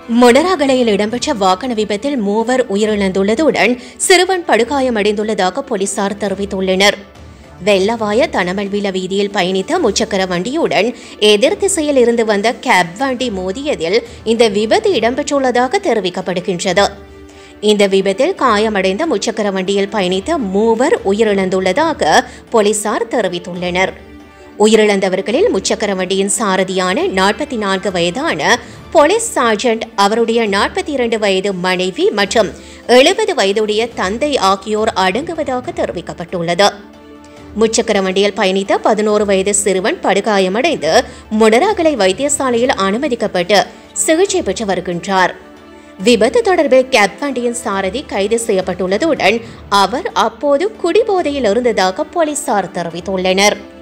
மொனராகலையில் இடம்பெற்ற வாகன விபத்தில் 3 உயிரிழந்துள்ளதுடன் சிறுவன் படுகாயமடைந்துள்ளதாக போலீசார் தெரிவித்துள்ளனர். வெள்ளவாய தனமல்வில வீதியில் பயணித்த முச்சக்கர வண்டியுடன் எதிர் திசையில் இருந்து வந்த கேப் வண்டி மோதியதில் இந்த விபத்து இடம்பெற்றுள்ளதாக தெரிவிக்கப்படுகின்றது. இந்த விபத்தில் காயமடைந்த முச்சக்கர வண்டியில் பயணித்த 3 உயிரிழந்துள்ளதாக போலீசார் தெரிவித்துள்ளனர். உயிரிழந்தவர்களில் முச்சக்கர வண்டியின் சாரதியான 44 வயதான போலீஸ் சார்ஜென்ட், அவருடைய 42 வயது மனைவி மற்றும் 70 வயதுடைய தந்தை ஆகியோர் அடங்குவதாக தெரிவிக்கப்பட்டுள்ளது. முச்சக்கர வண்டியில் பயணித்த 11 வயது சிறுவன் படுகாயமடைந்து மொனராகலை வைத்தியசாலையில் அனுமதிக்கப்பட்டு சிகிச்சை பெற்று வருகின்றார். விபத்து தொடர்பில் கேப் வண்டியின் சாரதி கைது செய்யப்பட்டுள்ளதுடன் அவர் அப்போது குடிபோதையில் இருந்ததாக போலீசார் தெரிவித்துள்ளனர்.